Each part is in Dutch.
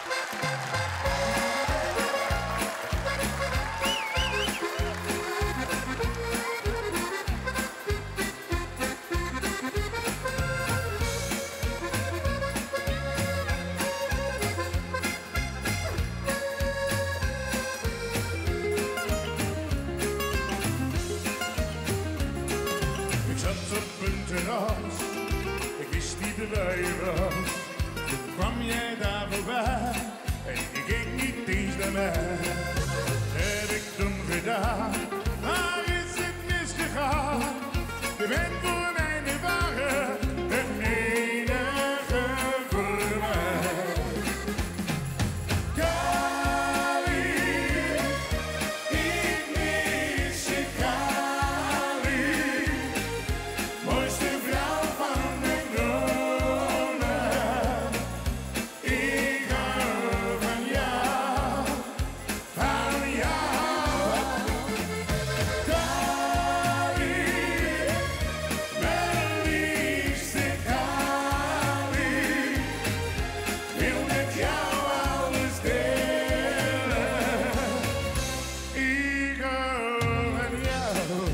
Ik wist niet waar je was. Toen kwam jij daar voorbij en je ging niet eens naar mij. Wat heb ik toen gedaan? Waar is het misgegaan? Je bent voor mij de ware, de enige voor mij. Kali, ik mis je Kali. Mooiste vrouw van mijn dromen. Ik hou van jou, van jou. Kali, mijn liefste Kali. Wil met jou alles delen. Ik hou van jou.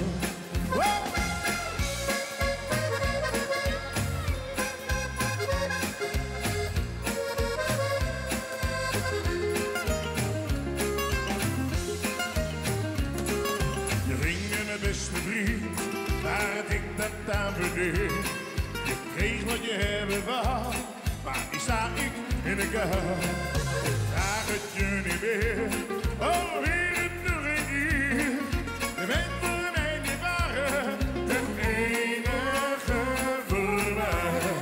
Je ringen mijn beste vriend, waar had ik dat aan verdiend? Je kreeg wat je hebben wou, maar die sta ik in de kou. Ik vraag het je niet meer, oh weer het nog een keer. Je bent voor mij de ware, de enige voor mij.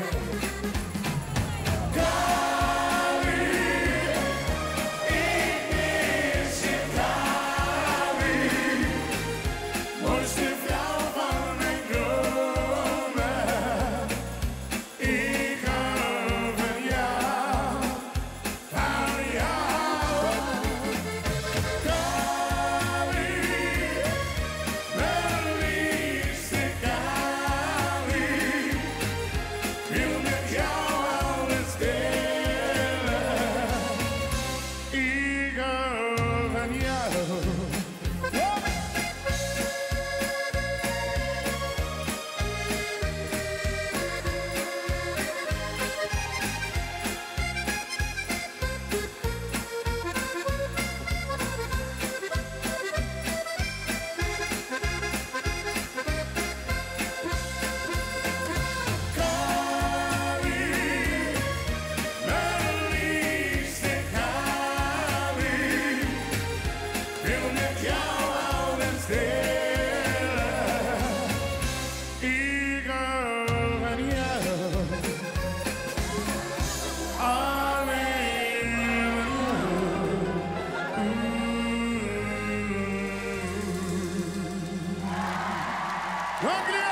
Kali, ik mis je Kali. Mooiste vrouw van mijn dromen. Ik hou van jou, van jou. Kali, mijn liefste Kali. Wil met jou alles delen. Ik hou van jou. Dank jullie.